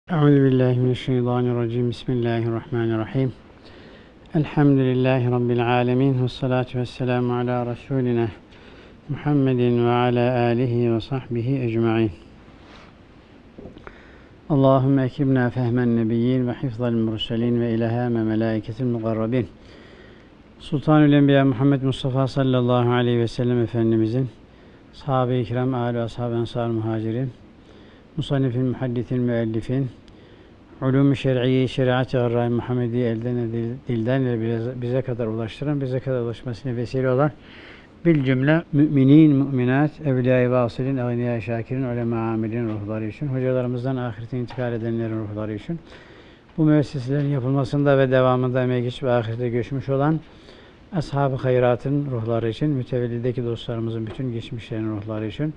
Euzubillahimineşşeytanirracim. Bismillahirrahmanirrahim. Elhamdülillahi Rabbil alemin. Vessalatu vesselamu ala Resulina Muhammedin ve ala alihi ve sahbihi ecma'in. Allahümme ekrimna fehmen nebiyyin ve hifzal murselin ve ilhame melaiketil mukarrabin. Sultanül Enbiya Muhammed Mustafa sallallahu aleyhi ve sellem Efendimizin sahabe-i kiram, âli ashab-ı ensar muhacirin, musannifin, muhaddithin, müellifin, ulûm-i şer'iyye, şeriat-ı garra-i Muhammedi elden dilden bize kadar ulaştıran, bize kadar ulaşmasına vesile olan bil cümle müminin, müminat, evliya-i vasılin, ağniya-i şakirin, ulema-i amilin ruhları için, hocalarımızdan ahirete intikal edenlerin ruhları için, bu müesseselerin yapılmasında ve devamında emeği geçip ahirete göçmüş olan ashab-ı hayratın ruhları için, mütevellideki dostlarımızın bütün geçmişlerin ruhları için,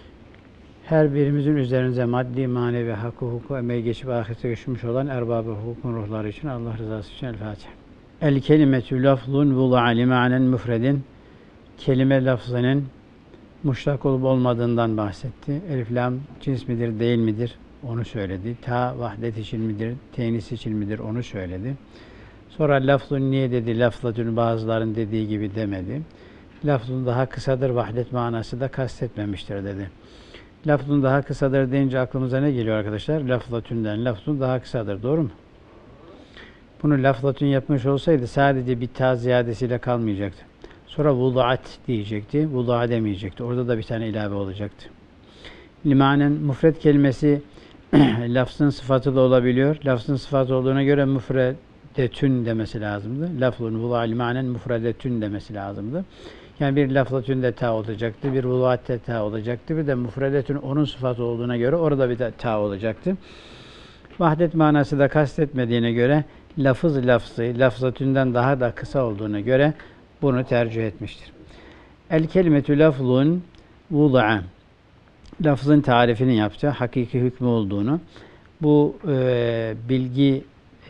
her birimizin üzerinize maddi, manevi, hakkı, hukuku, emeği geçip ahirete göçmüş olan erbab-ı hukukun ruhları için, Allah rızası için El-Fatiha. El-kelimetü lafzun vula'a li ma'nen müfredin. Kelime lafzının muştak olup olmadığından bahsetti. Elif, lam cins midir, değil midir? Onu söyledi. Ta vahdet için midir, tenis için midir? Onu söyledi. Sonra lafzun niye dedi, lafzatün bazıların dediği gibi demedi. Lafzun daha kısadır, vahdet manası da kastetmemiştir dedi. Lafzun daha kısadır deyince aklımıza ne geliyor arkadaşlar? Lafzatünden. Lafzun daha kısadır. Doğru mu? Bunu lafzatün yapmış olsaydı sadece bir ta ziyadesiyle kalmayacaktı. Sonra vudu'at diyecekti. Vudu'a demeyecekti. Orada da bir tane ilave olacaktı. Limanen müfred kelimesi lafzın sıfatı da olabiliyor. Lafzın sıfatı olduğuna göre müfredetün demesi lazımdı. Lafzun vudu'a limanen müfredetün demesi lazımdı. Yani bir lafzatünde ta olacaktı, bir vudu'atte ta olacaktı, bir de müfredetün onun sıfatı olduğuna göre orada bir de ta olacaktı. Vahdet manası da kastetmediğine göre lafız lafzı, lafzatünden daha da kısa olduğuna göre bunu tercih etmiştir. El kelimetü lafzun vudu'a. Lafzın tarifini yaptı, hakiki hükmü olduğunu, bu bilgi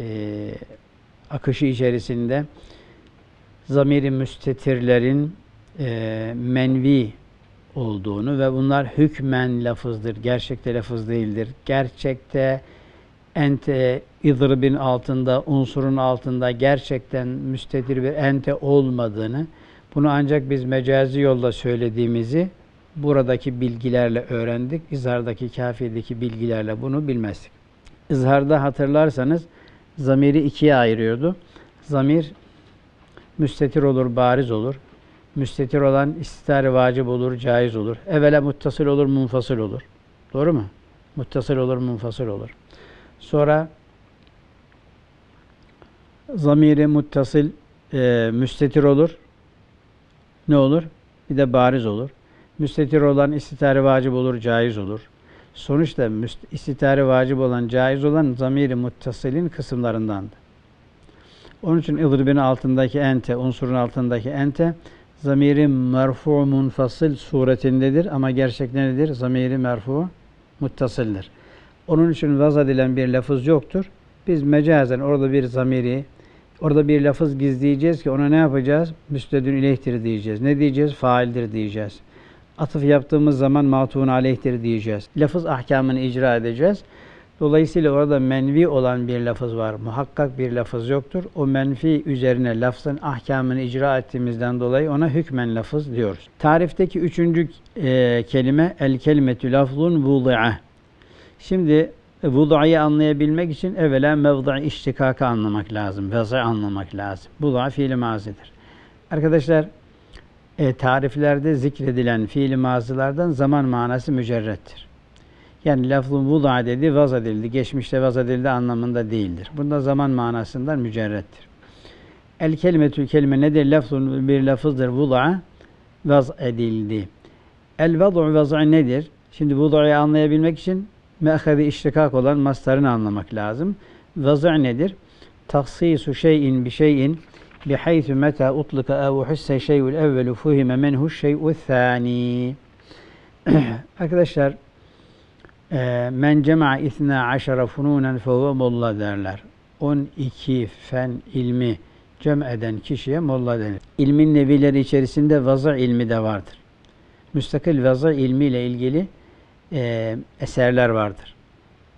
akışı içerisinde zamir-i müstetirlerin menvi olduğunu ve bunlar hükmen lafızdır, gerçekte lafız değildir. Gerçekte ente idribin altında, unsurun altında gerçekten müstetir bir ente olmadığını, bunu ancak biz mecazi yolda söylediğimizi buradaki bilgilerle öğrendik. İzhardaki, kafiyedeki bilgilerle bunu bilmezdik. İzharda hatırlarsanız zamiri ikiye ayırıyordu. Zamir müstetir olur, bariz olur. Müstetir olan istitar-ı vacip olur, caiz olur. Evvela muttasıl olur, munfasıl olur. Doğru mu? Muttasıl olur, munfasıl olur. Sonra zamiri muttasıl müstetir olur. Ne olur? Bir de bariz olur. Müstetir olan istitar-ı vacip olur, caiz olur. Sonuçta istitar-ı vacip olan, caiz olan zamiri muttasılın kısımlarındandı. Onun için idribin altındaki ente, unsurun altındaki ente, zamiri merfu munfasıl suretindedir ama gerçekten nedir? Zamiri merfu muttasıldır. Onun için vaz edilen bir lafız yoktur. Biz mecazen orada bir zamiri, orada bir lafız gizleyeceğiz ki ona ne yapacağız? Müstedün ileyhtir diyeceğiz. Ne diyeceğiz? Faildir diyeceğiz. Atıf yaptığımız zaman matun aleyhtir diyeceğiz. Lafız ahkamını icra edeceğiz. Dolayısıyla orada menvi olan bir lafız var. Muhakkak bir lafız yoktur. O menfi üzerine lafzın ahkamını icra ettiğimizden dolayı ona hükmen lafız diyoruz. Tarifteki üçüncü kelime el kelimetü lafzun vudu'a. Şimdi vudu'ayı anlayabilmek için evvela mevdu'i iştikakı anlamak lazım. Vez'i anlamak lazım. Vudu'a fiil-i mazidir. Arkadaşlar tariflerde zikredilen fiil-i mazilerden zaman manası mücerrettir. Yani lafzun vudu'a dedi, vaz edildi, geçmişte vaz edildi anlamında değildir. Bunda zaman manasından mücerrettir. El kelimetü kelime nedir? Lafzun bir lafızdır, vudu'a vaz edildi. El vad'u vaz'ı nedir? Şimdi vudu'ayı anlayabilmek için me'hâz-i iştikak olan mastarını anlamak lazım. Vaz'ı nedir? Taksisu şeyin bi şeyin bihaythu meta utlika ev hisse şey'ul evvelu fuhime menhu şey'u thani. Arkadaşlar men cema'a ithna aşara fununen fehuve molla derler. 12 fen ilmi cem eden kişiye molla denir. İlmin nevileri içerisinde vazı ilmi de vardır. Müstakil vazı ilmiyle ilgili eserler vardır.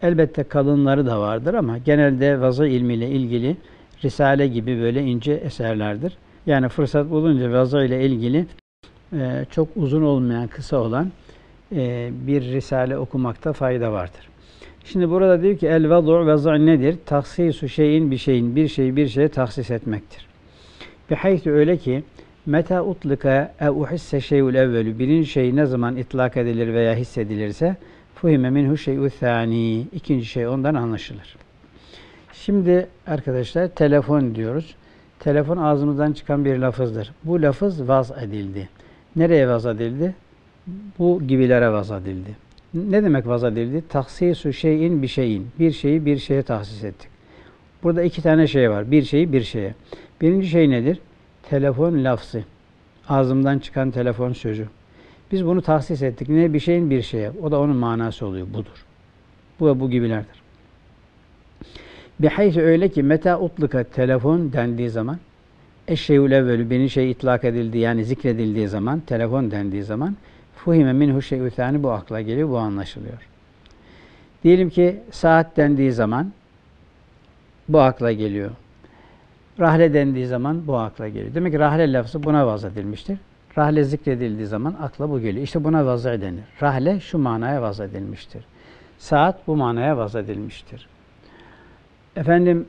Elbette kalınları da vardır ama genelde vaza ilmiyle ilgili Risale gibi böyle ince eserlerdir. Yani fırsat bulunca vaza ile ilgili çok uzun olmayan, kısa olan bir risale okumakta fayda vardır. Şimdi burada diyor ki el-vadu' vaza nedir? Taksisu şeyin bir şeyin, bir şeyi bir şeye tahsis etmektir. Bihaytü öyle ki meta utlika ev uhisse şey'ul evvelü, birinci şey ne zaman itlak edilir veya hissedilirse fuhime minhu şey'u thani, ikinci şey ondan anlaşılır. Şimdi arkadaşlar telefon diyoruz. Telefon ağzımızdan çıkan bir lafızdır. Bu lafız vaz edildi. Nereye vaz edildi? Bu gibilere vaz edildi. Ne demek vaz edildi? Taksisu şeyin bir şeyin. Bir şeyi bir şeye tahsis ettik. Burada iki tane şey var. Bir şeyi bir şeye. Birinci şey nedir? Telefon lafzı. Ağzımdan çıkan telefon sözü. Biz bunu tahsis ettik. Ne? Bir şeyin bir şeye. O da onun manası oluyor. Budur. Bu ve bu gibilerdir. Bihayse öyle ki meta utluka telefon dendiği zaman eşşeyül evvelü birinci şey itlak edildiği yani zikredildiği zaman telefon dendiği zaman fuhime minhu şey'ü thani bu akla geliyor, bu anlaşılıyor. Diyelim ki saat dendiği zaman bu akla geliyor. Rahle dendiği zaman bu akla geliyor. Demek ki rahle lafzı buna vaz edilmiştir. Rahle zikredildiği zaman akla bu geliyor. İşte buna vaz denir. Rahle şu manaya vaz edilmiştir. Saat bu manaya vaz edilmiştir. Efendim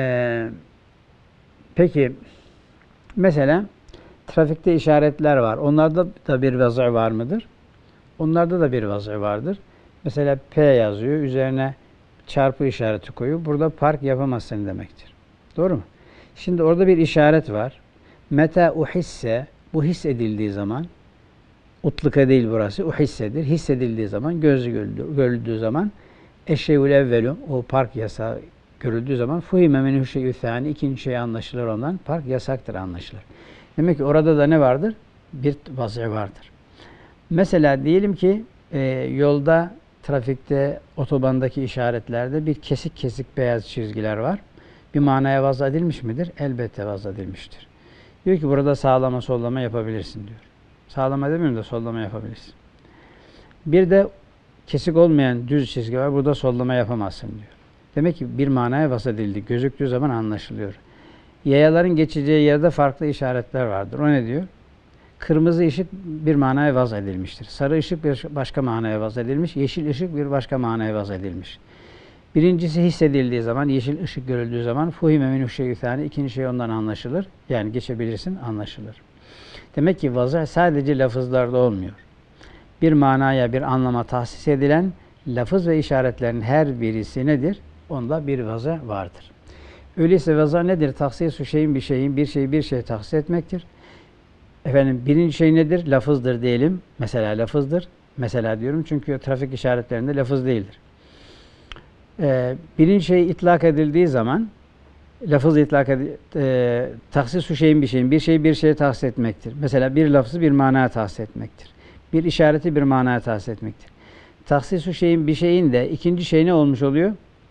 peki mesela trafikte işaretler var. Onlarda da bir vazı var mıdır? Onlarda da bir vazı vardır. Mesela P yazıyor. Üzerine çarpı işareti koyuyor. Burada park yapamazsın demektir. Doğru mu? Şimdi orada bir işaret var. Meta uhisse, bu hissedildiği zaman, utluka değil burası, uhissedir. Hissedildiği zaman, gözü görüldüğü zaman, eşşeyül evvelu, o park yasağı görüldüğü zaman, fuhime menü şeyü thani, ikinci şey anlaşılır ondan, park yasaktır anlaşılır. Demek ki orada da ne vardır? Bir vazı vardır. Mesela diyelim ki yolda, trafikte, otobandaki işaretlerde bir kesik kesik beyaz çizgiler var. Bir manaya vaz edilmiş midir? Elbette vaz edilmiştir. Diyor ki burada sağlama sollama yapabilirsin diyor. Sağlama demiyorum da sollama yapabilirsin. Bir de kesik olmayan düz çizgi var. Burada sollama yapamazsın diyor. Demek ki bir manaya vaz edildi. Gözüktüğü zaman anlaşılıyor. Yayaların geçeceği yerde farklı işaretler vardır. O ne diyor? Kırmızı ışık bir manaya vaz edilmiştir. Sarı ışık bir başka manaya vaz edilmiş. Yeşil ışık bir başka manaya vaz edilmiş. Birincisi hissedildiği zaman, yeşil ışık görüldüğü zaman fuhime minhu şey'ü thani, ikinci şey ondan anlaşılır. Yani geçebilirsin, anlaşılır. Demek ki vazı sadece lafızlarda olmuyor. Bir manaya, bir anlama tahsis edilen lafız ve işaretlerin her birisi nedir? Onda bir vazı vardır. Öyleyse vaza nedir? Tahsis-u şeyin bir şeyin, bir şeyi bir şeye tahsis etmektir. Efendim birinci şey nedir? Lafızdır diyelim. Mesela lafızdır. Mesela diyorum çünkü trafik işaretlerinde lafız değildir. Birinci şey itlak edildiği zaman lafız itlak tahsis-u şeyin bir şeyin, bir şeyi bir şeye tahsis etmektir. Mesela bir lafzı bir manaya tahsis etmektir. Bir işareti bir manaya tahsis etmektir. Tahsis-u şeyin bir şeyin de ikinci şey ne olmuş oluyor?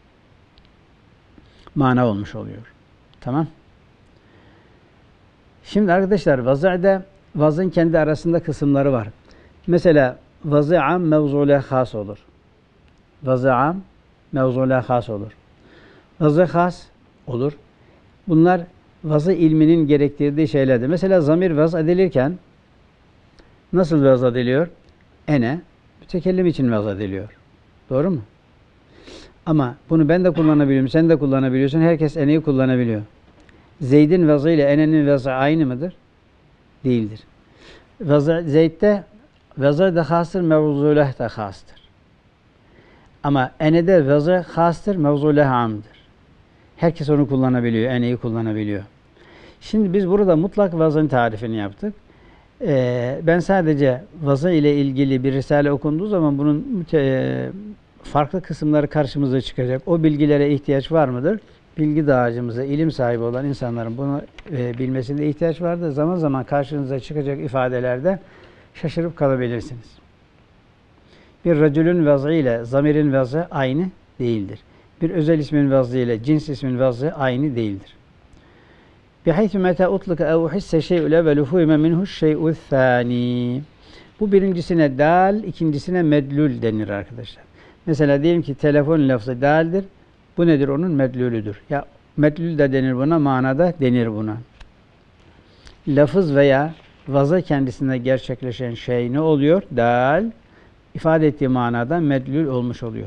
Mana olmuş oluyor. Tamam. Şimdi arkadaşlar vazı'da vazın kendi arasında kısımları var. Mesela vazı am mevzule has olur. Vazı am mevzule has olur. Vazı has olur. Bunlar vazı ilminin gerektirdiği şeylerdir. Mesela zamir vaz edilirken nasıl vaz ediliyor? Ene mütekellim için vaz ediliyor. Doğru mu? Ama bunu ben de kullanabiliyorum, sen de kullanabiliyorsun. Herkes eneyi kullanabiliyor. Zeyd'in vazı ile enenin vazı aynı mıdır? Değildir. Zeyd'de vazı da hastır, mevzuleh de hastır. Ama enede vazı hastır, mevzuleh amdır. Herkes onu kullanabiliyor, eneyi kullanabiliyor. Şimdi biz burada mutlak vazın tarifini yaptık. Ben sadece vazı ile ilgili bir risale okunduğu zaman bunun farklı kısımları karşımıza çıkacak. O bilgilere ihtiyaç var mıdır? Bilgi dağarcığımıza ilim sahibi olan insanların bunu bilmesinde ihtiyaç vardır. Zaman zaman karşınıza çıkacak ifadelerde şaşırıp kalabilirsiniz. Bir racülün vazı ile zamirin vazı aynı değildir. Bir özel ismin vazı ile cins ismin vazı aynı değildir. Bihaythu meta utluka ev uhisse şey'ül evvelu fuhime minhu şey'ü thani. Bu birincisine dal, ikincisine medlul denir arkadaşlar. Mesela diyelim ki telefon lafzı değildir. Bu nedir? Onun medlülüdür. Ya medlül de denir buna, manada denir buna. Lafız veya vaza kendisinde gerçekleşen şey ne oluyor? Dal, ifade ettiği manada medlül olmuş oluyor.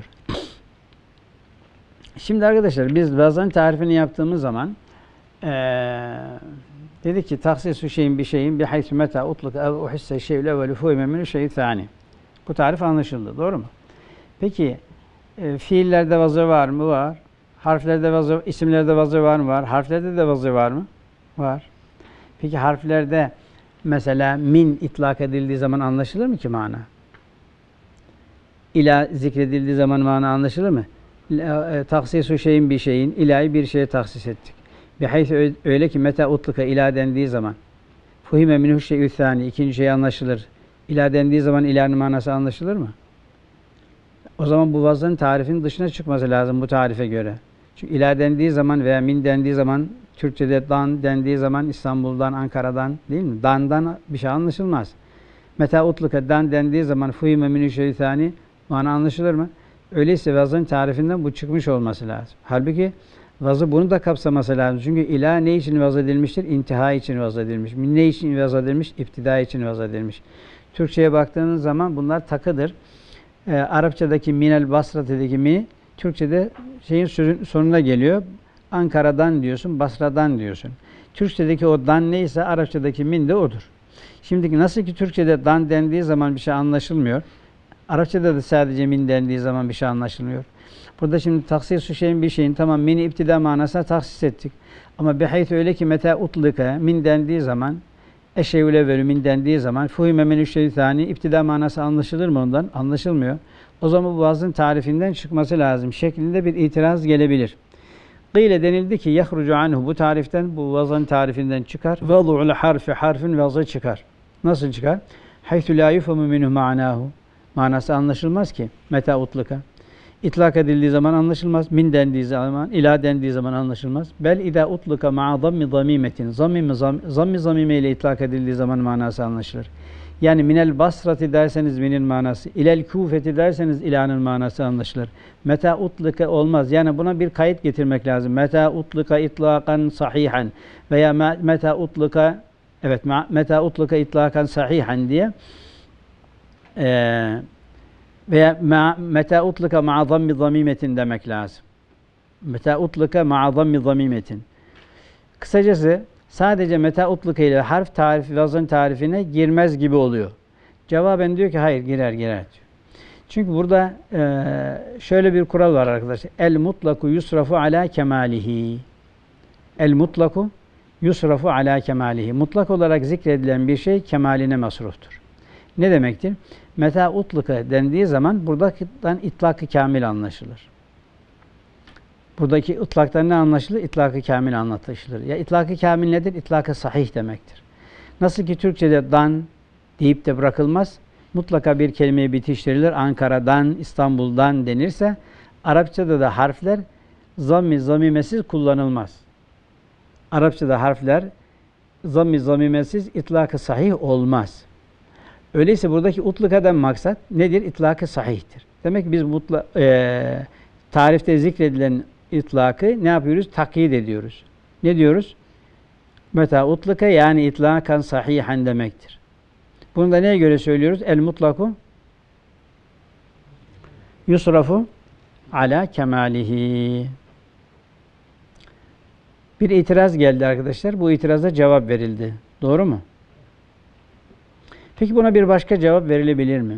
Şimdi arkadaşlar biz vazın tarifini yaptığımız zaman dedik ki taksisu şeyin bir şeyin bir haythu meta utluk ev uhisse şeyle evvelu fuhime minü şeyi thani. Bu tarif anlaşıldı. Doğru mu? Peki fiillerde vazı var mı? Var. Harflerde vazı, isimlerde vazı var mı? Var. Harflerde de vazı var mı? Var. Peki harflerde mesela min itlak edildiği zaman anlaşılır mı ki mana? İla zikredildiği zaman mana anlaşılır mı? Taksisu şeyin bir şeyin, ilahi bir şeye taksis ettik. Bihayth öyle ki meta utluka ila dendiği zaman fuhime minhu şey'ü thani, ikinci şey anlaşılır. İla dendiği zaman ilahın manası anlaşılır mı? O zaman bu vazın tarifin dışına çıkması lazım bu tarife göre. Çünkü ila dendiği zaman veya min dendiği zaman, Türkçe'de dan dendiği zaman İstanbul'dan, Ankara'dan değil mi? Dan'dan bir şey anlaşılmaz. Meta utluka dan dendiği zaman fuhime minhu şey'ü thani, mana anlaşılır mı? Öyleyse vazın tarifinden bu çıkmış olması lazım. Halbuki vazı bunu da kapsaması lazım. Çünkü ila ne için vaz edilmiştir? İntiha için vaz edilmiş. Min ne için vaz edilmiş? İptida için vaz edilmiş. Türkçe'ye baktığınız zaman bunlar takıdır. Arapçadaki minel basrate'deki mi, Türkçe'de şeyin sözün sonuna geliyor. Ankara'dan diyorsun, Basra'dan diyorsun. Türkçedeki o dan neyse Arapçadaki min de odur. Şimdi nasıl ki Türkçe'de dan dendiği zaman bir şey anlaşılmıyor. Arapçada da sadece min dendiği zaman bir şey anlaşılmıyor. Burada şimdi taksisu şeyin bir şeyin tamam mini iptida manasına taksis ettik. Ama bihayth öyle ki meta utlika min dendiği zaman eşeğül evvelü min dendiği zaman fuhime menü şeytani iptida manası anlaşılır mı ondan? Anlaşılmıyor. O zaman bu vazın tarifinden çıkması lazım şeklinde bir itiraz gelebilir. Gıyle denildi ki yahrucu anhu bu tariften bu vazın tarifinden çıkar. Vadu'ul harfi harfin vazı çıkar. Nasıl çıkar? Haythu la yufhamu minhu ma'nahu. Manası anlaşılmaz ki. Meta utlika. İtlak edildiği zaman anlaşılmaz. Min dendiği zaman, ila dendiği zaman anlaşılmaz. Bel idâ utlika ma'a zammi zamimetin. Zammi zamime ile itlak edildiği zaman manası anlaşılır. Yani minel basrati derseniz minin manası, ilel kufeti derseniz ilanın manası anlaşılır. Meta utlika olmaz. Yani buna bir kayıt getirmek lazım. Meta utlika itlakan sahihan veya meta utlika meta utlika itlakan sahihan diye veya meta utlika ma'a zammi zamimetin demek lazım. Meta utlika ma'a zammi zamimetin. Kısacası sadece meta utlika ile harf tarifi, vazın tarifine girmez gibi oluyor. Cevaben diyor ki hayır girer diyor. Çünkü burada şöyle bir kural var arkadaşlar. El mutlaku yusrafu ala kemalihi. El mutlaku yusrafu ala kemalihi. Mutlak olarak zikredilen bir şey kemaline masruftur. Ne demektir? Meta utlika dendiği zaman buradakinden itlak-ı kamil anlaşılır. Buradaki itlaktan ne anlaşılır? İtlak-ı kamil anlaşılır. Ya itlak-ı kamil nedir? İtlak-ı sahih demektir. Nasıl ki Türkçe'de dan deyip de bırakılmaz, mutlaka bir kelimeye bitiştirilir. Ankara'dan, İstanbul'dan denirse, Arapçada da harfler zammi zamimesiz kullanılmaz. Arapçada harfler zammi zamimesiz itlak-ı sahih olmaz. Öyleyse buradaki utluka'dan maksat nedir? İtlak-ı sahihtir. Demek ki biz tarifte zikredilen itlakı ne yapıyoruz? Takyid ediyoruz. Ne diyoruz? Meta utluka yani itlakan sahihan demektir. Bunu da neye göre söylüyoruz? El mutlaku yusrafu ala kemalihi. Bir itiraz geldi arkadaşlar. Bu itiraza cevap verildi. Doğru mu? Peki buna bir başka cevap verilebilir mi?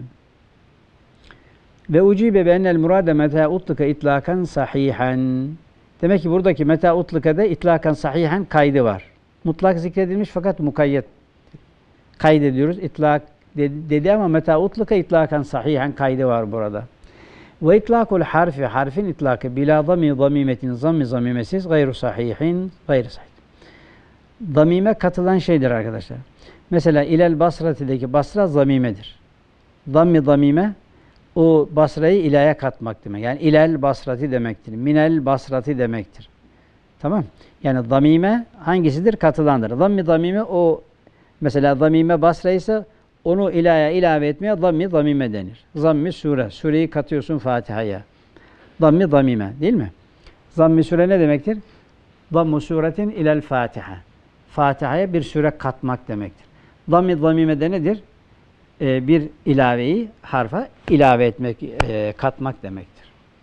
Ve ucibe bi enel murade meta utlika itlakan sahihan. Demek ki buradaki meta utlikada itlakan sahihan kaydı var. Mutlak zikredilmiş fakat mukayyet kaydediyoruz. İtlak dedi ama meta utlika itlakan sahihan kaydı var burada. Ve itlakul harfi harfin itlakı bila zami zamimetin zammi zamimesiz gayru sahihin gayru sahih. Zamime katılan şeydir arkadaşlar. Mesela ilel basratideki basra zamimedir. Zammi zamime o basrayı ilaya katmak demek. Yani ilel basrati demektir. Minel basrati demektir. Tamam? Yani zamime hangisidir? Katılandır. Zammi zamime o mesela zamime basra ise onu ilaya ilave etmeye zammi zamime denir. Zammi sure. Sureyi katıyorsun Fatiha'ya. Zammi zamime değil mi? Zammi sure ne demektir? Zammu suretin ilel Fatiha. Fatiha'ya bir sure katmak demektir. Zammi zamime de nedir? Bir ilaveyi harfa ilave etmek, katmak demektir.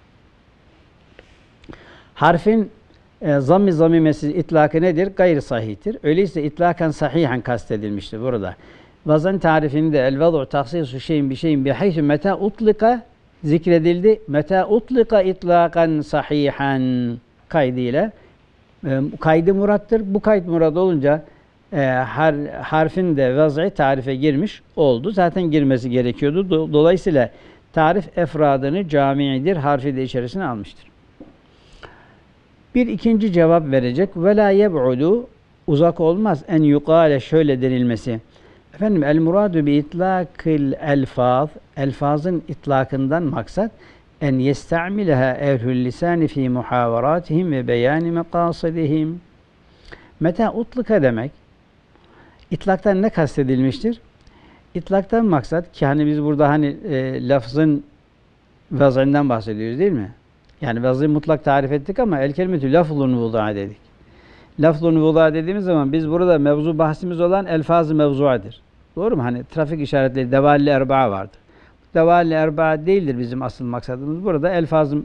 Harfin zammi zamimesiz itlakı nedir? Gayri sahihtir. Öyleyse itlakan sahihen kastedilmiştir burada. Vazan tarifinde el-vaz'u tahsisu şeyin bir şeyin bihaythu meta utlika zikredildi. Meta utlika itlakan sahihen kaydıyla. Kaydı murattır. Bu kayıt murad olunca harfin de vaz'i tarife girmiş oldu. Zaten girmesi gerekiyordu. Dolayısıyla tarif efradını camiidir. Harfi de içerisine almıştır. Bir ikinci cevap verecek. Ve la yeb'udu uzak olmaz en yukale şöyle denilmesi. Efendim el muradu bi itlakil elfaz elfazın itlakından maksat en yesta'mileha ehlül lisani fi muhavaratihim ve beyani makasidihim. Meta utlika demek itlaktan ne kastedilmiştir? İtlaktan maksat ki hani biz burada hani lafzın vaz'inden bahsediyoruz değil mi? Yani vaz'ı mutlak tarif ettik ama el kelimetü lafzun vudu'a dedik. Lafzun vudu'a dediğimiz zaman biz burada mevzu bahsimiz olan elfaz-ı mevzuadır. Doğru mu? Hani trafik işaretleri devalli erba'a vardır. Devalli erba'a değildir bizim asıl maksadımız. Burada elfaz-ı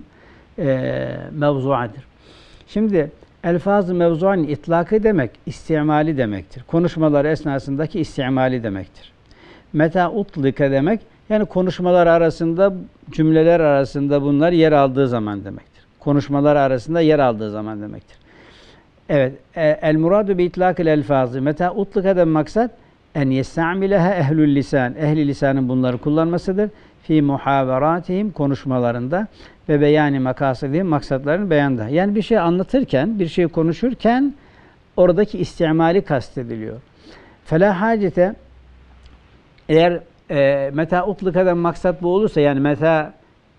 mevzuadır. Şimdi elfaz-ı mevzuanın itlakı demek istimali demektir. Konuşmalar esnasındaki istimali demektir. Meta utlika demek yani konuşmalar arasında, cümleler arasında bunlar yer aldığı zaman demektir. Konuşmalar arasında yer aldığı zaman demektir. Evet, el muradu bi itlakil elfazı. Meta utlika'dan maksat en yesta'mileha ehlül lisan. Ehli lisanın bunları kullanmasıdır. Fi muhaveratihim konuşmalarında ve beyani makasidihim maksatlarının beyanda. Yani bir şey anlatırken, bir şey konuşurken oradaki istimali kastediliyor. Fela hacete eğer meta utlika'dan maksat bu olursa yani meta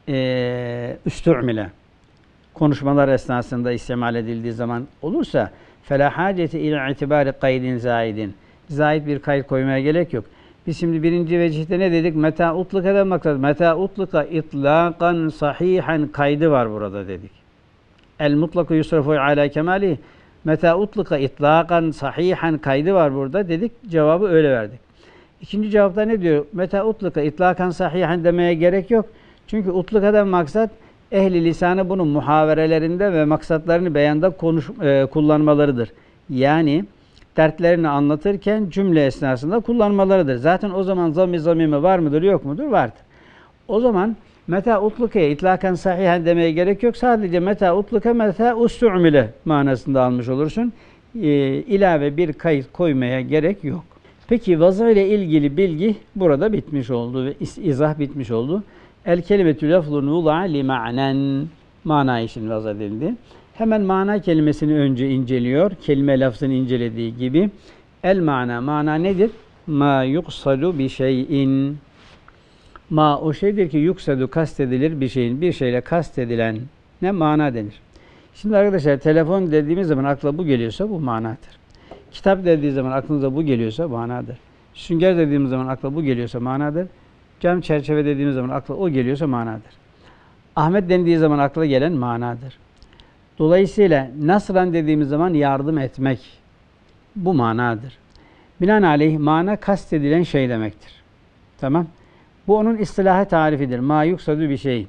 üstü'mile konuşmalar esnasında istimal edildiği zaman olursa fela hacete ila itibari kaydin zaidin. Zahid bir kayıt koymaya gerek yok. Biz şimdi birinci vecihte ne dedik? Meta utlika'dan maksat. Meta utlika itlakan sahihan kaydı var burada dedik. El mutlaku yusrafu ala kemali. Meta utlika itlakan sahihan kaydı var burada dedik. Cevabı öyle verdik. İkinci cevapta ne diyor? Meta utlika itlakan sahihan demeye gerek yok. Çünkü utlika'dan maksat ehli lisanı bunun muhaverelerinde ve maksatlarını beyanda kullanmalarıdır. Yani dertlerini anlatırken cümle esnasında kullanmalarıdır. Zaten o zaman zammi zamime var mıdır yok mudur? Vardır. O zaman meta utlika'ya itlakan sahihan demeye gerek yok. Sadece meta utlika meta ustu'mile manasında almış olursun. İlave bir kayıt koymaya gerek yok. Peki vaza ile ilgili bilgi burada bitmiş oldu ve izah bitmiş oldu. El kelimetü lafzun vuda'a li ma'nen mana için vaza edildi. Hemen mana kelimesini önce inceliyor. Kelime lafzını incelediği gibi. El mana. Mana nedir? Ma yuksadu bi şeyin. Ma o şeydir ki yuksadu kastedilir bir şeyin. Bir şeyle kastedilen ne mana denir. Şimdi arkadaşlar telefon dediğimiz zaman akla bu geliyorsa bu manadır. Kitap dediği zaman aklınıza bu geliyorsa manadır. Sünger dediğimiz zaman akla bu geliyorsa manadır. Cam çerçeve dediğimiz zaman akla o geliyorsa manadır. Ahmet dendiği zaman akla gelen manadır. Dolayısıyla nasran dediğimiz zaman yardım etmek bu manadır. Binaenaleyh mana kastedilen şey demektir. Tamam. Bu onun istilahı tarifidir. Ma yuksadu bir şey.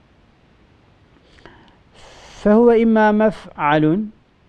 Fehuve imma mef'alun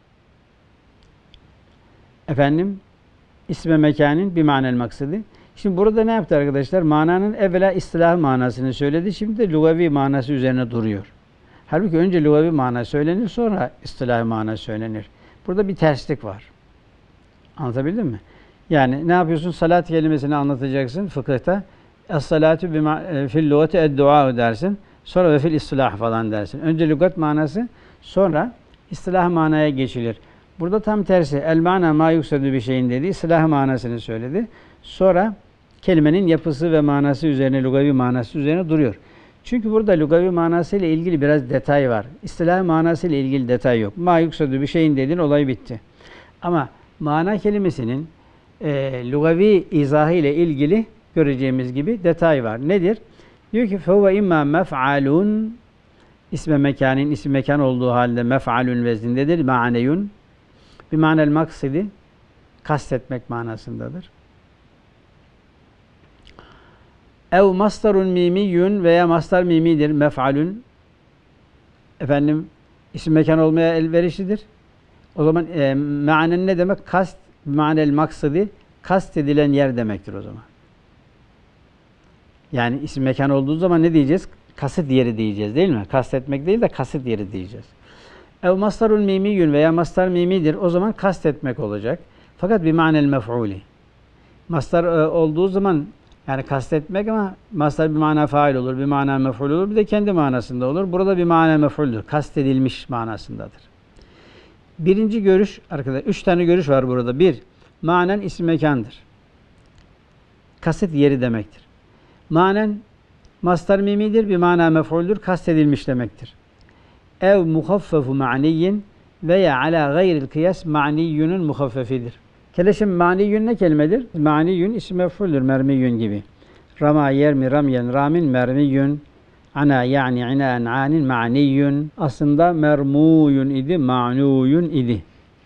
efendim isme mekanin bir manel maksidi. Şimdi burada ne yaptı arkadaşlar? Mananın evvela istilah manasını söyledi. Şimdi de lugavi manası üzerine duruyor. Halbuki önce lugavi mana söylenir, sonra istilah mana söylenir. Burada bir terslik var. Anlatabildim mi? Yani ne yapıyorsun? Salat kelimesini anlatacaksın fıkıhta. Es-salatu fil lugati ed-dua dersin. Sonra ve fil istilah falan dersin. Önce lügat manası, sonra istilah manaya geçilir. Burada tam tersi. El mana ma yuksadu bir şeyin dedi. İstilah manasını söyledi. Sonra kelimenin yapısı ve manası üzerine, lugavi manası üzerine duruyor. Çünkü burada lugavi manası ile ilgili biraz detay var. İstilah manası ile ilgili detay yok. Ma yuksadu bir şeyin dedin, olay bitti. Ama mana kelimesinin lugavi izahı ile ilgili göreceğimiz gibi detay var. Nedir? Diyor ki فَهُوَ اِمَّا مَفْعَلٌ İsme mekanın isim mekan olduğu halde mef'alün vezindedir. Ma'neyun bir manel maksidi kastetmek manasındadır. Ev mastarun mimiyyun veya mastar mimidir. Mef'alün isim mekan olmaya elverişlidir. O zaman manen ne demek? Kast manel maksidi kast edilen yer demektir o zaman. Yani isim mekan olduğu zaman ne diyeceğiz? Kasıt yeri diyeceğiz değil mi? Kastetmek değil de kasıt yeri diyeceğiz. Ev mastarun mimiyyun veya mastar mimidir. O zaman kastetmek olacak. Fakat bir manel mef'uli. Mastar olduğu zaman yani kastetmek ama mastar bir mana fail olur, bir mana mef'ul olur, bir de kendi manasında olur. Burada bir mana mef'uldür. Kastedilmiş manasındadır. Birinci görüş arkadaşlar, 3 tane görüş var burada. 1. Manen isim mekandır. Kasıt yeri demektir. Manen mastar mimidir, bir mana mef'uldür, kastedilmiş demektir. Ev muhaffefu ma'niyyin veya ala gayril kıyas ma'niyyunun muhaffefidir. Keleşim ma'niyyun ne kelimedir? Ma'niyyun isim mef'uldür, mermiyyun gibi. Rama yermi ramyen ramin mermiyyun. Ana yani ina'en anin ma'niyyun. Aslında mermuyun idi, ma'nuyun idi.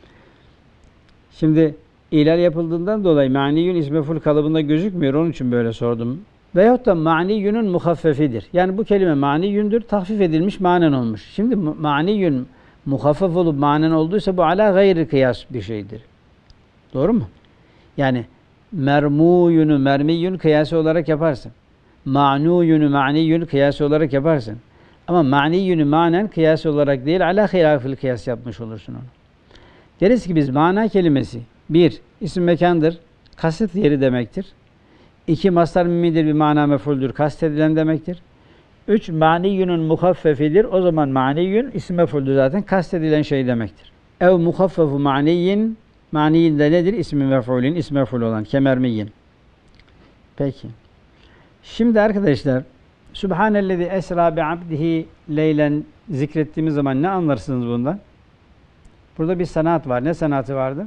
Şimdi ilal yapıldığından dolayı ma'niyyun isim mef'ul kalıbında gözükmüyor. Onun için böyle sordum. Veyahut da ma'niyyunun muhaffefidir. Yani bu kelime ma'niyyundur, tahfif edilmiş manen olmuş. Şimdi ma'niyyun muhaffef olup manen olduysa bu ala gayri kıyas bir şeydir. Doğru mu? Yani mermuyunu mermiyyun kıyası olarak yaparsın. Ma'nuyunu ma'niyyun kıyası olarak yaparsın. Ama ma'niyyunu manen kıyası olarak değil, ala hilafil kıyas yapmış olursun onu. Deriz ki biz mana kelimesi 1. isim mekandır, kasıt yeri demektir. 2. Mastar mimidir, bir mana mef'uldür, kastedilen demektir. 3. Ma'niyyunun muhaffefidir. O zaman ma'niyyun isim mef'uldür zaten, kastedilen şey demektir. Ev muhaffefu ma'niyyin, ma'niyyin de nedir? İsmi mef'ulin, ismi mef'ul olan, kemermiyyin. Peki. Şimdi arkadaşlar, Subhanellezi esra bi abdihi leylen zikrettiğimiz zaman ne anlarsınız bundan? Burada bir sanat var. Ne sanatı vardı?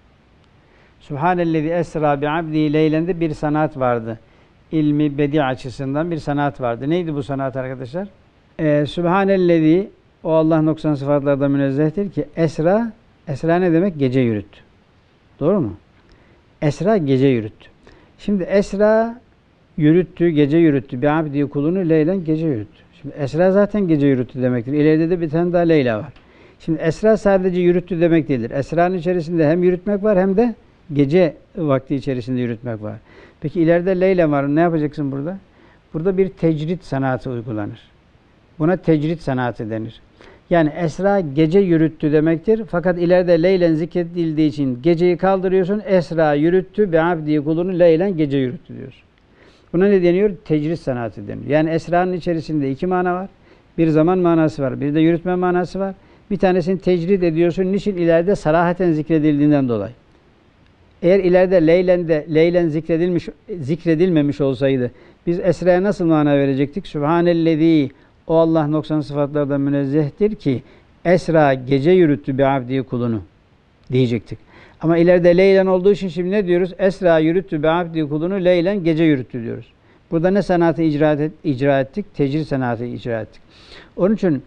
Subhanellezi esra bi abdihi leylende bir sanat vardı. İlmi, bedi açısından bir sanat vardı. Neydi bu sanat arkadaşlar? Subhanellezi, o Allah noksan sıfatlardan münezzehtir ki esra, esra ne demek? Gece yürüttü. Doğru mu? Esra gece yürüttü. Şimdi esra yürüttü, gece yürüttü. Bir abdi kulunu leylen gece yürüttü. Şimdi esra zaten gece yürüttü demektir. İleride de bir tane daha Leyla var. Şimdi esra sadece yürüttü demek değildir. Esra'nın içerisinde hem yürütmek var hem de gece vakti içerisinde yürütmek var. Peki ileride Leyla var. Ne yapacaksın burada? Burada bir tecrit sanatı uygulanır. Buna tecrit sanatı denir. Yani esra gece yürüttü demektir. Fakat ileride leylen zikredildiği için geceyi kaldırıyorsun. Esra yürüttü bi abdi kulunu leylen gece yürüttü diyorsun. Buna ne deniyor? Tecrit sanatı deniyor. Yani esranın içerisinde 2 mana var. Bir zaman manası var. Bir de yürütme manası var. Bir tanesini tecrit ediyorsun. Niçin? İleride sarahaten zikredildiğinden dolayı. Eğer ileride leylen zikredilmemiş olsaydı biz esraya nasıl mana verecektik? Sübhanellezî, o Allah noksan sıfatlardan münezzehtir ki esra gece yürüttü bi abdi kulunu diyecektik. Ama ileride leylen olduğu için şimdi ne diyoruz? Esra yürüttü bi abdi kulunu leylen gece yürüttü diyoruz. Burada ne sanatı icra ettik? Tecrit sanatı icra ettik. Onun için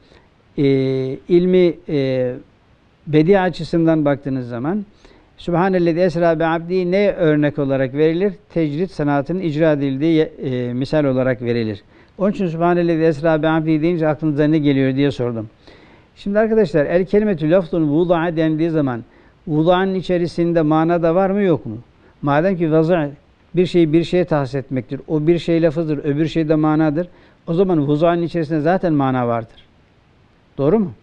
ilmi bedi açısından baktığınız zaman Sübhanellezi esra bi abdi ne örnek olarak verilir? Tecrit sanatının icra edildiği misal olarak verilir. Onun için Sübhanellezi esra bi abdi deyince aklınıza ne geliyor diye sordum. Şimdi arkadaşlar el kelimetü lafzun vuda'a dendiği zaman vuda'nın içerisinde mana da var mı yok mu? Madem ki vaza bir şeyi bir şeye tahsis etmektir. O bir şey lafızdır, öbür şey de manadır. O zaman vuda'nın içerisinde zaten mana vardır. Doğru mu?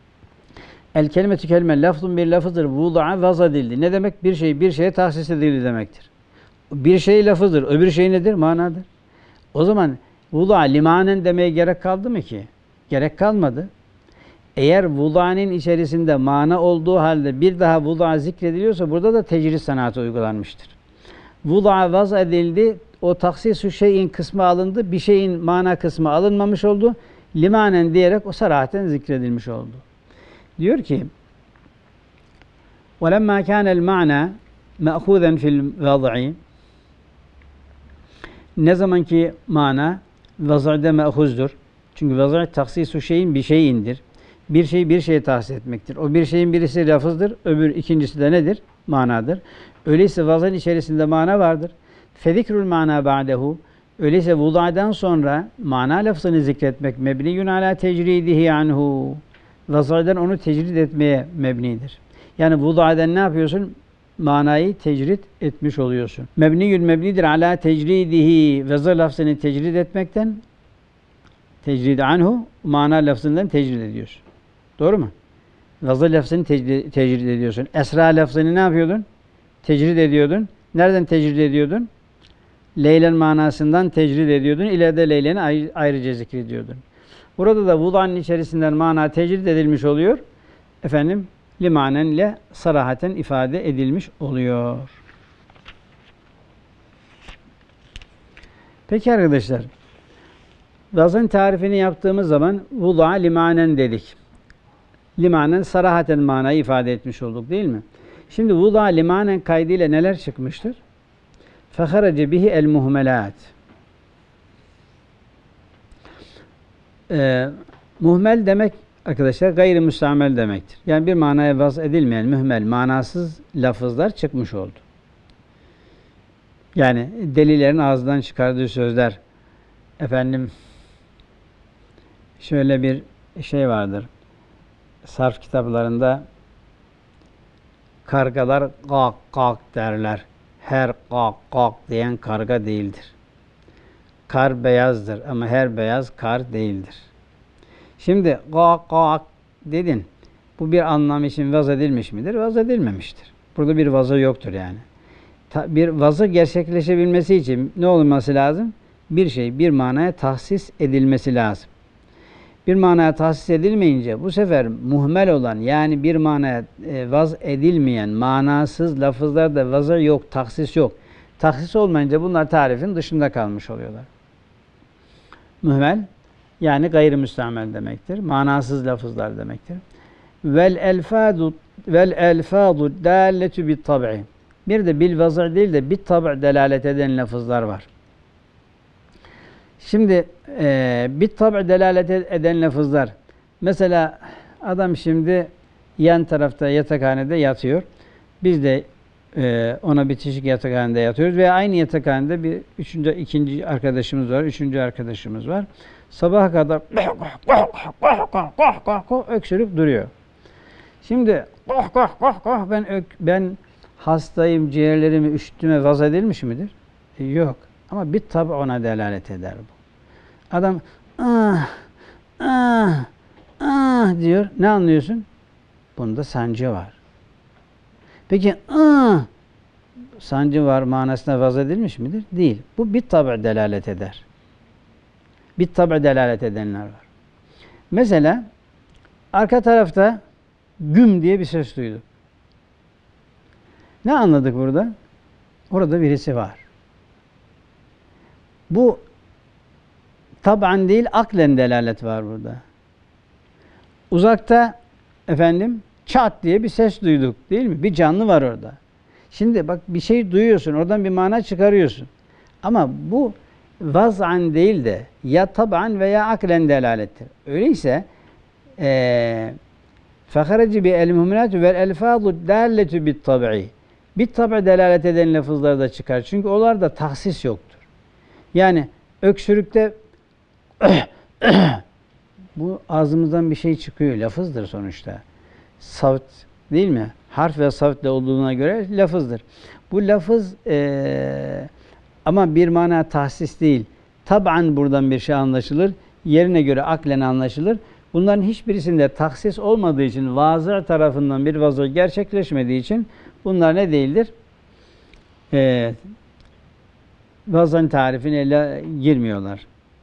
El kelimetü kelime lafzun bir lafızdır. Vuda'a vaz edildi. Ne demek? Bir şey bir şeye tahsis edildi demektir. Bir şey lafızdır. Öbür şey nedir? Manadır. O zaman vuda'a limanen demeye gerek kaldı mı ki? Gerek kalmadı. Eğer vuda'nın içerisinde mana olduğu halde bir daha vuda'a zikrediliyorsa burada da tecrit sanatı uygulanmıştır. Vuda'a vaz edildi. O taksisu şeyin kısmı alındı. Bir şeyin mana kısmı alınmamış oldu. Limanen diyerek o sarahaten zikredilmiş oldu. Diyor ki وَلَمَّا كَانَ الْمَعْنَى مَأْخُوذًا فِي الْوَضْعِ Ne zamanki mana vaz'de me'huzdur. Çünkü vaz' taksisu şeyin bir şeyindir. Bir şey bir şeye tahsis etmektir. O bir şeyin birisi lafızdır, öbür ikincisi de nedir? Manadır. Öyleyse vaz'ın içerisinde mana vardır. Fezikrul mana ba'dehu. Öyleyse vuda'dan sonra mana lafzını zikretmek mebniyun ala tecridihi anhu. Vaz'den onu tecrid etmeye mebnidir. Yani vuda'dan ne yapıyorsun? Manayı tecrid etmiş oluyorsun. Mebniyün mebnidir ala tecridihi. Vaz' lafzını tecrid etmekten, tecrid anhu, mana lafzından tecrid ediyorsun. Doğru mu? Vaz' lafzını tecrid ediyorsun. Esra lafzını ne yapıyordun? Tecrid ediyordun. Nereden tecrid ediyordun? Leylen manasından tecrid ediyordun. İleride Leylen'i ayrıca zikrediyordun. Burada da vuda'nın içerisinden mana tecrid edilmiş oluyor. Efendim, limanenle sarahaten ifade edilmiş oluyor. Peki arkadaşlar, vaz'ın tarifini yaptığımız zaman vuda'a limanen dedik. Limanen sarahaten manayı ifade etmiş olduk değil mi? Şimdi vuda'a limanen kaydıyla neler çıkmıştır? فَخَرَجَ بِهِ الْمُهْمَلَاتِ Muhmel demek arkadaşlar gayrimüstamel demektir. Yani bir manaya vaz edilmeyen mühmel, manasız lafızlar çıkmış oldu. Yani delilerin ağzından çıkardığı sözler, efendim şöyle bir şey vardır. Sarf kitaplarında kargalar gak gak derler. Her gak gak diyen karga değildir. Kar beyazdır ama her beyaz kar değildir. Şimdi gak gak dedin. Bu bir anlam için vaz edilmiş midir? Vaz edilmemiştir. Burada bir vazı yoktur yani. Bir vazı gerçekleşebilmesi için ne olması lazım? Bir şey, bir manaya tahsis edilmesi lazım. Bir manaya tahsis edilmeyince bu sefer muhmel olan yani bir manaya vaz edilmeyen manasız lafızlarda vazı yok, tahsis yok. Tahsis olmayınca bunlar tarifin dışında kalmış oluyorlar. Mühmel yani gayrimüstamel demektir. Manasız lafızlar demektir. Vel elfadu dâlletü bit tab'i. Bir de bil vaz' değil de bit tab' delalet eden lafızlar var. Şimdi bit tab' delalet eden lafızlar. Mesela adam şimdi yan tarafta yatakhanede yatıyor. Biz de ona bitişik yatakhanede yatıyoruz veya aynı yatakhanede bir ikinci arkadaşımız var, üçüncü arkadaşımız var. Sabaha kadar öksürüp duruyor. Şimdi ben hastayım, ciğerlerimi üşüttüğüme vaz edilmiş midir? Yok. Ama bit tab' ona delalet eder bu. Adam diyor. Ne anlıyorsun? Bunda sancı var. Peki sancı var manasına vaz edilmiş midir? Değil. Bu bit tab' delalet eder. Bit tab' delalet edenler var. Mesela arka tarafta güm diye bir ses duyduk. Ne anladık burada? Orada birisi var. Bu tab'an değil aklen delalet var burada. Uzakta efendim çat diye bir ses duyduk değil mi? Bir canlı var orada. Şimdi bak bir şey duyuyorsun, oradan bir mana çıkarıyorsun. Ama bu vaz'an değil de ya tab'an veya aklen delalettir. Öyleyse فَخَرَجِ بِالْمُهْمِنَاتُ وَالْاَلْفَاظُ دَالَّتُ بِالطَّبْعِ Bit tab' delalet eden lafızlar da çıkar. Çünkü onlarda tahsis yoktur. Yani öksürükte bu ağzımızdan bir şey çıkıyor. Lafızdır sonuçta. Savt değil mi? Harf ve savt olduğuna göre lafızdır. Bu lafız ama bir mana tahsis değil. Tab'an buradan bir şey anlaşılır. Yerine göre aklen anlaşılır. Bunların hiçbirisinde tahsis olmadığı için vazı tarafından bir vazı gerçekleşmediği için bunlar ne değildir? Vazın tarifine girmiyorlar.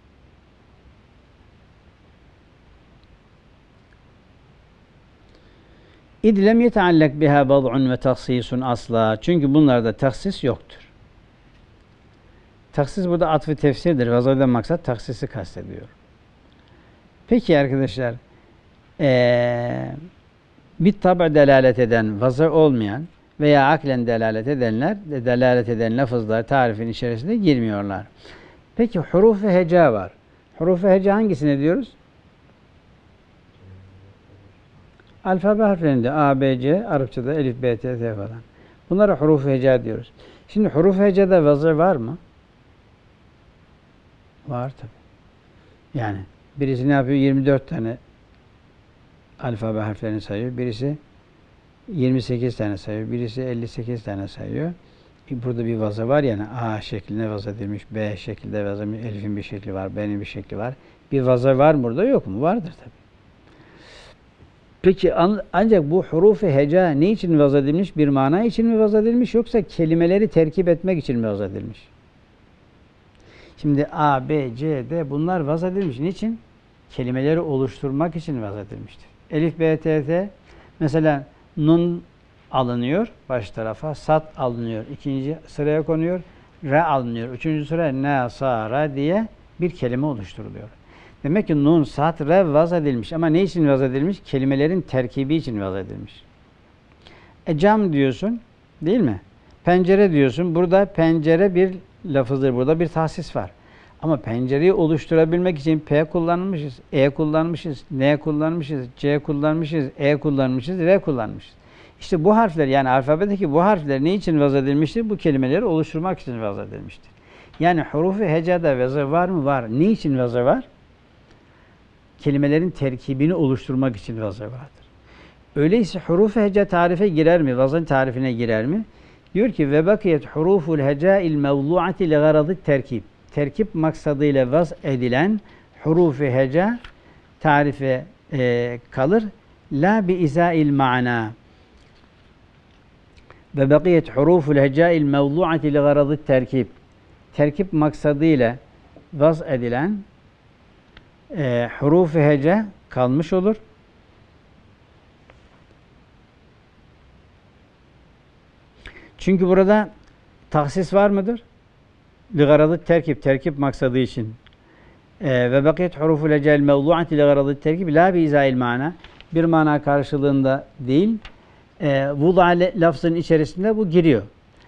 İdlem yeteallek biha bad'un ve taksisun asla. Çünkü bunlarda taksis yoktur. Taksis burada atfı tefsirdir. Vaza'dan maksat taksisi kastediyor. Peki arkadaşlar, bit tab' delalet eden, vaza olmayan veya aklen delalet eden lafızlar tarifin içerisinde girmiyorlar. Peki huruf-u heca var. Huruf-u heca hangisine diyoruz? Alfabe harflerinde A, B, C, Arapçada elif, B, T, T falan. Bunlara huruf-u heca diyoruz. Şimdi huruf-u hecada vazı var mı? Var tabi. Yani birisi ne yapıyor? 24 tane alfabe harflerini sayıyor. Birisi 28 tane sayıyor. Birisi 58 tane sayıyor. Burada bir vaza var yani A şeklinde vaza edilmiş, B şeklinde vaza edilmiş, elifin bir şekli var, B'nin bir şekli var. Bir vaza var mı burada? Yok mu? Vardır tabi. Peki ancak bu huruf-u heca ne için vaz edilmiş? Bir mana için mi vaz edilmiş yoksa kelimeleri terkip etmek için mi vaz edilmiş? Şimdi A, B, C, D bunlar vaz edilmiş. Niçin? Kelimeleri oluşturmak için vaz edilmiştir. Elif, B, T, T mesela nun alınıyor baş tarafa, sat alınıyor. İkinci sıraya konuyor, re alınıyor. Üçüncü sıraya ne, sa, ra diye bir kelime oluşturuluyor. Demek ki nun, sat, re vaz edilmiş. Ama ne için vaz edilmiş? Kelimelerin terkibi için vaz edilmiş. Cam diyorsun, değil mi? Pencere diyorsun. Burada pencere bir lafızdır. Burada bir tahsis var. Ama pencereyi oluşturabilmek için P kullanmışız, E kullanmışız, N kullanmışız, C kullanmışız, E kullanmışız, R kullanmışız. İşte bu harfler yani alfabedeki bu harfler ne için vaz edilmiştir? Bu kelimeleri oluşturmak için vaz edilmiştir. Yani huruf-u hecada vazı var mı? Var. Ne için vazı var? Kelimelerin terkibini oluşturmak için vazı vardır. Öyleyse huruf-u heca tarife girer mi? Vazın tarifine girer mi? Diyor ki ve bakiyet huruful heca'il mevdu'ati li garadı terkib. Terkip maksadıyla vaz edilen huruf-u heca tarife kalır. La bi izail ma'na. Ve bakiyet huruful heca'il mevdu'ati li garadı terkib. Terkip maksadıyla vaz edilen huruf-u heca kalmış olur. Çünkü burada tahsis var mıdır? Ligaradı terkip maksadı için. Ve bakiyet huruful heca'il mevdu'ati ligaradı terkip la bi izail mana. Bir mana karşılığında değil. Vuda lafzın içerisinde bu giriyor.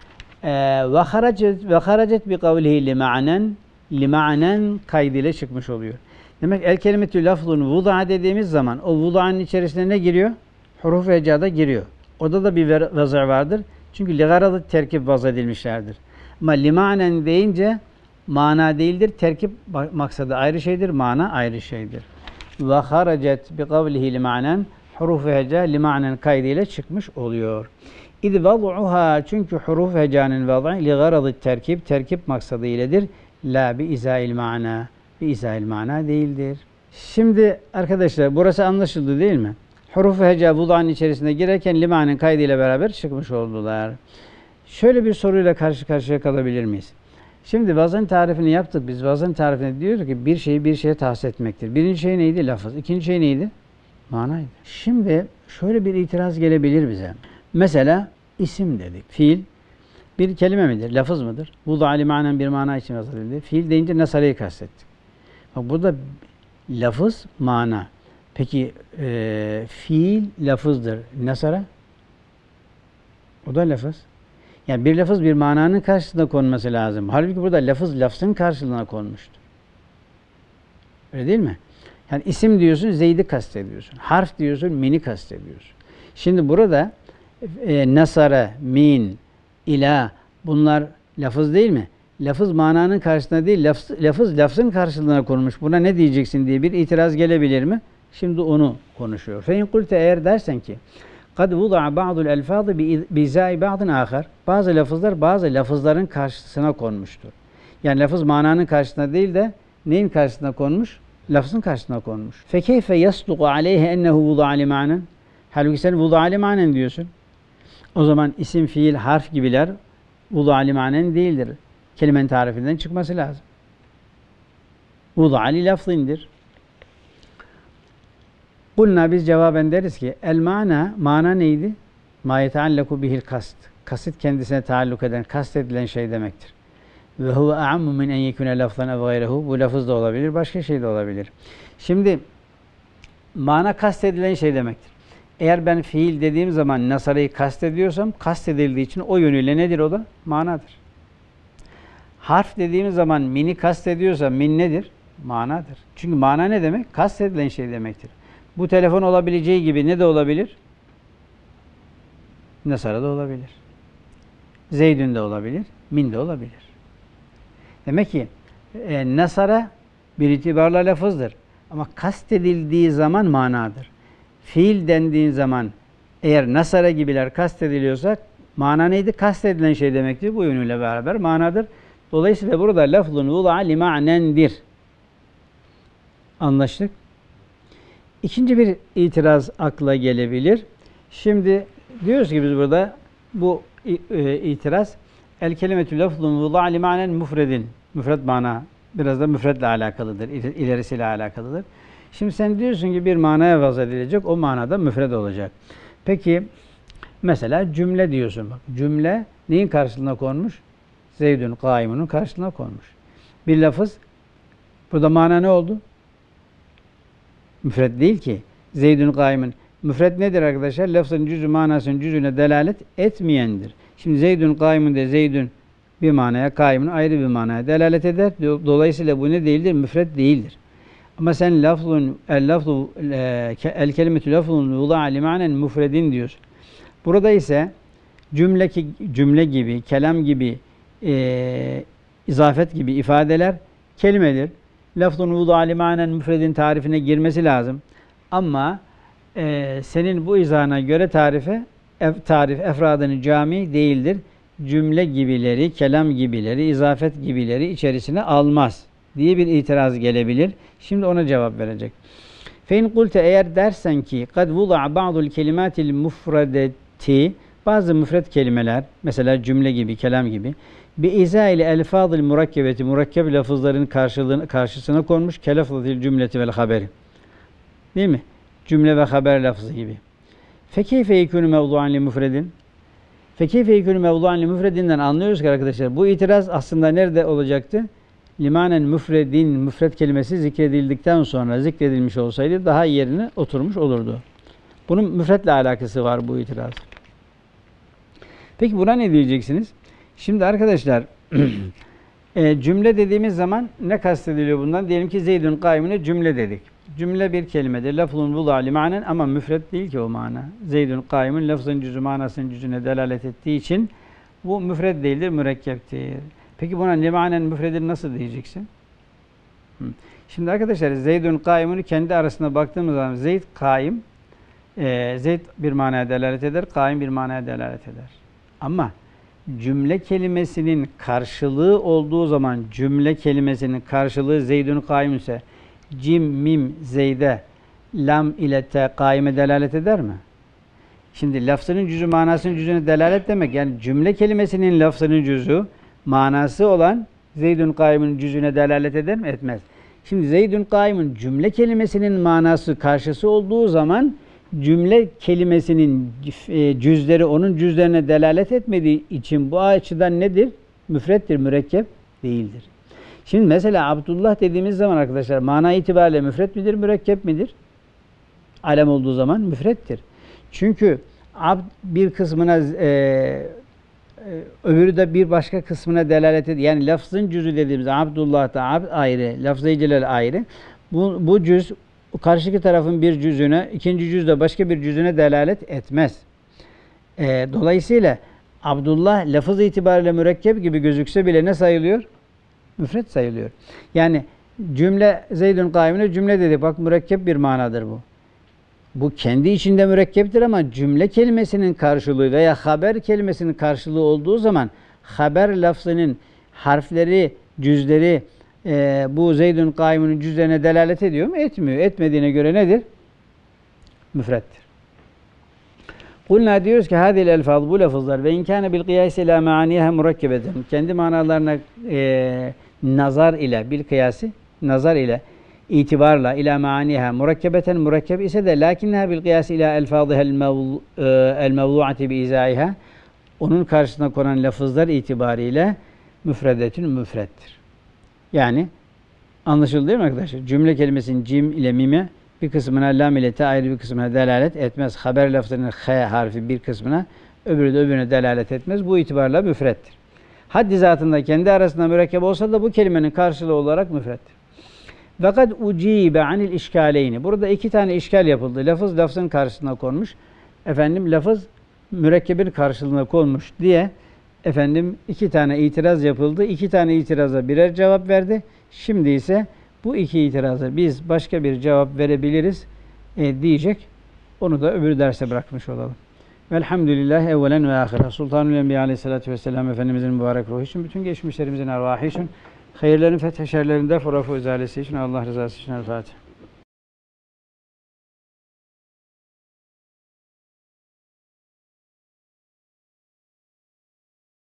Ve haracet bi kavlihi limanen kaydıyla çıkmış oluyor. Demek el kelimetü lafzun vuda dediğimiz zaman o vuda'nın içerisine ne giriyor? Huruf-u heca'da giriyor. Orada da bir vazı vardır. Çünkü ligaradı terkip vaz edilmişlerdir. Ama limanen deyince mana değildir. Terkip maksadı ayrı şeydir. Mana ayrı şeydir. Ve haracet bi kavlihi limanen huruf-u heca limanen kaydıyla çıkmış oluyor. İz vaz'uha çünkü huruf-u hecanın vaz'ı ligaradı terkip maksadı iledir. La bi izail mana. Bi izail mana değildir. Şimdi arkadaşlar burası anlaşıldı değil mi? Huruf-u heca vuda'nın içerisine girerken limanen kaydıyla beraber çıkmış oldular. Şöyle bir soruyla karşı karşıya kalabilir miyiz? Şimdi vazın tarifini yaptık. Biz vazın tarifini diyoruz ki bir şeyi bir şeye tahsis etmektir. Birinci şey neydi? Lafız. İkinci şey neydi? Manaydı. Şimdi şöyle bir itiraz gelebilir bize. Mesela isim dedik. Fiil bir kelime midir? Lafız mıdır? Vudu'a limanen bir mana için vaz edildi. Fiil deyince nasarayı kastettik. Bak burada lafız mana. Peki fiil lafızdır. Nasara? O da lafız. Yani bir lafız bir mananın karşısına konması lazım. Halbuki burada lafız lafzın karşılığına konmuştur. Öyle değil mi? Yani isim diyorsun, Zeyd'i kastediyorsun. Harf diyorsun, min'i kastediyorsun. Şimdi burada nasara, min, ila bunlar lafız değil mi? Lafız mananın karşısına değil, lafız lafzın karşılığına konmuş. Buna ne diyeceksin diye bir itiraz gelebilir mi? Şimdi onu konuşuyor. Fe in kulte eğer dersen ki kad vuda'a ba'dul elfâdı bizâi ba'dın âkhar. Bazı lafızlar bazı lafızların karşısına konmuştur. Yani lafız mananın karşısına değil de neyin karşısına konmuş? Lafzın karşısına konmuş. Fe keyfe yasduqu aleyhe ennehu vuda'a limanen. Halbuki sen vuda'a limanen diyorsun. O zaman isim, fiil, harf gibiler vuda'a limanen değildir. Kelimenin tarifinden çıkması lazım. Vuda'a li lafzindir. Kulna biz cevaben deriz ki el mana neydi? Ma yeteallaku bihil kast. Kasıt kendisine taalluk eden, kast edilen şey demektir. Ve huve a'ammu min en yekune lafzan ev gayrehu. Bu lafız da olabilir, başka şey de olabilir. Şimdi mana kast edilen şey demektir. Eğer ben fiil dediğim zaman nasarayı kastediyorsam, kastedildiği için o yönüyle nedir o da? Manadır. Harf dediğimiz zaman mini kastediyorsam min nedir? Manadır. Çünkü mana ne demek? Kastedilen şey demektir. Bu telefon olabileceği gibi ne de olabilir? Nasara da olabilir. Zeydün de olabilir. Min de olabilir. Demek ki nasara bir itibarla lafızdır. Ama kastedildiği zaman manadır. Fiil dendiğin zaman eğer nasara gibiler kastediliyorsa mana neydi? Kastedilen şey demektir. Bu yönüyle beraber manadır. Dolayısıyla burada lafzun vud'a li ma'nendir. Anlaştık. İkinci bir itiraz akla gelebilir. Şimdi diyoruz ki biz burada bu itiraz el kelimetü lafzun vud'a li ma'nen mufredin. Müfred mana biraz da müfredle alakalıdır. İlerisiyle alakalıdır. Şimdi sen diyorsun ki bir manaya vaz edilecek. O manada müfred olacak. Peki mesela cümle diyorsun. Bak, cümle neyin karşılığına konmuş? Zeydün kaimunun karşılığına konmuş. Bir lafız. Burada mana ne oldu? Müfred değil ki. Zeydün kaimun. Müfred nedir arkadaşlar? Lafzın cüzü manasının cüzüne delalet etmeyendir. Şimdi Zeydün kaimun de Zeydün bir manaya, kaimun ayrı bir manaya delalet eder. Dolayısıyla bu ne değildir? Müfred değildir. Ama sen el kelimetü lafzun vud'a li ma'nen mufredin diyorsun. Burada ise cümle gibi, kelam gibi, izafet gibi ifadeler kelimedir. Lafzun vud'a li ma'nen mufredin tarifine girmesi lazım. Ama senin bu izahına göre tarif efradının cami değildir. Cümle gibileri, kelam gibileri, izafet gibileri içerisine almaz diye bir itiraz gelebilir. Şimdi ona cevap verecek. Fein kulte eğer dersen ki kad vud'a ba'dul kelimatil mufredeti bazı müfred kelimeler mesela cümle gibi, kelam gibi bi izâ ile elfâzil murakkebeti murakkeb lafızların karşısına konmuş kelafzil cümleti vel haberi. Değil mi? Cümle ve haber lafzı gibi. Fekeyfe yekûnü mevdu'an li müfredin? Fekeyfe yekûnü mevdu'an li müfredinden anlıyoruz ki arkadaşlar bu itiraz aslında nerede olacaktı? Limanen müfredin, müfred kelimesi zikredildikten sonra zikredilmiş olsaydı daha yerine oturmuş olurdu. Bunun müfredle alakası var bu itiraz. Peki buna ne diyeceksiniz? Şimdi arkadaşlar cümle dediğimiz zaman ne kastediliyor bundan? Diyelim ki Zeydün kaimine cümle dedik. Cümle bir kelimedir. Lafzun vud'a li ma'nen ama müfred değil ki o mana. Zeydün kaimun lafzın cüzü manasının cüzüne delalet ettiği için bu müfred değildir, mürekkeptir. Peki buna li ma'nen müfredir nasıl diyeceksin? Şimdi arkadaşlar Zeydün kaimunu kendi arasında baktığımız zaman Zeyd kaim, Zeyd bir manaya delalet eder, kaim bir manaya delalet eder. Ama cümle kelimesinin karşılığı olduğu zaman cümle kelimesinin karşılığı Zeydün kaim ise cim, mim, zeyde, lam ile te kaime delalet eder mi? Şimdi lafzının cüzü manasının cüzüne delalet demek. Yani cümle kelimesinin lafzının cüzü manası olan Zeydün kaimun cüzüne delalet eder mi? Etmez. Şimdi Zeydün kaimun cümle kelimesinin manası karşısı olduğu zaman cümle kelimesinin cüzleri onun cüzlerine delalet etmediği için bu açıdan nedir? Müfrettir, mürekkep değildir. Şimdi mesela Abdullah dediğimiz zaman arkadaşlar mana itibariyle müfret midir, mürekkep midir? Alem olduğu zaman müfrettir. Çünkü abd bir kısmına öbürü de bir başka kısmına delalet ediyor. Yani lafzın cüzü dediğimiz Abdullah'ta abd ayrı, lafz-ı celal ayrı. Bu cüz karşıki tarafın bir cüzüne, ikinci cüz de başka bir cüzüne delalet etmez. Dolayısıyla Abdullah lafız itibariyle mürekkep gibi gözükse bile ne sayılıyor? Müfret sayılıyor. Yani cümle Zeydün kaimine cümle dedik. Bak mürekkep bir manadır bu. Bu kendi içinde mürekkeptir ama cümle kelimesinin karşılığı veya haber kelimesinin karşılığı olduğu zaman haber lafzının harfleri, cüzleri bu Zeydün kaimunun cüzlerine delalet ediyor mu? Etmiyor. Etmediğine göre nedir? Müfrettir. Kulna diyoruz ki hadil elfaz bu lafızlar ve inkâne bil kıyâsi ilâ meâniyehe murakkebeten kendi manalarına nazar ile bil kıyası nazar ile itibarla ila maaniha murakkebeten murakkeb ise de lakinneha bil kıyas ila elfazihel mevdu'ati bi izaiha onun karşısına konan lafızlar itibariyle müfredetün müfrettir. Yani anlaşıldı değil mi arkadaşlar? Cümle kelimesinin cim ile mime bir kısmına lam ile te ayrı bir kısmına delalet etmez. Haber lafzının h harfi bir kısmına, öbürü de öbürüne delalet etmez. Bu itibarla müfrettir. Haddi zatında kendi arasında mürekkep olsa da bu kelimenin karşılığı olarak müfrettir. Fakat ucibe anil işkaleyni. Burada iki tane işgal yapıldı. Lafız lafzın karşısına konmuş. Lafız mürekkebin karşılığına konmuş diye iki tane itiraz yapıldı. İki tane itiraza birer cevap verdi. Şimdi ise bu iki itiraza biz başka bir cevap verebiliriz diyecek. Onu da öbür derse bırakmış olalım. Velhamdülillah evvelen ve ahire. Sultanül Enbiya Aleyhisselatü Vesselam Efendimizin mübarek ruhu için, bütün geçmişlerimizin arvahı için, hayırların fethi şerlerin def-u rafu izalesi için, Allah rızası için El Fatiha.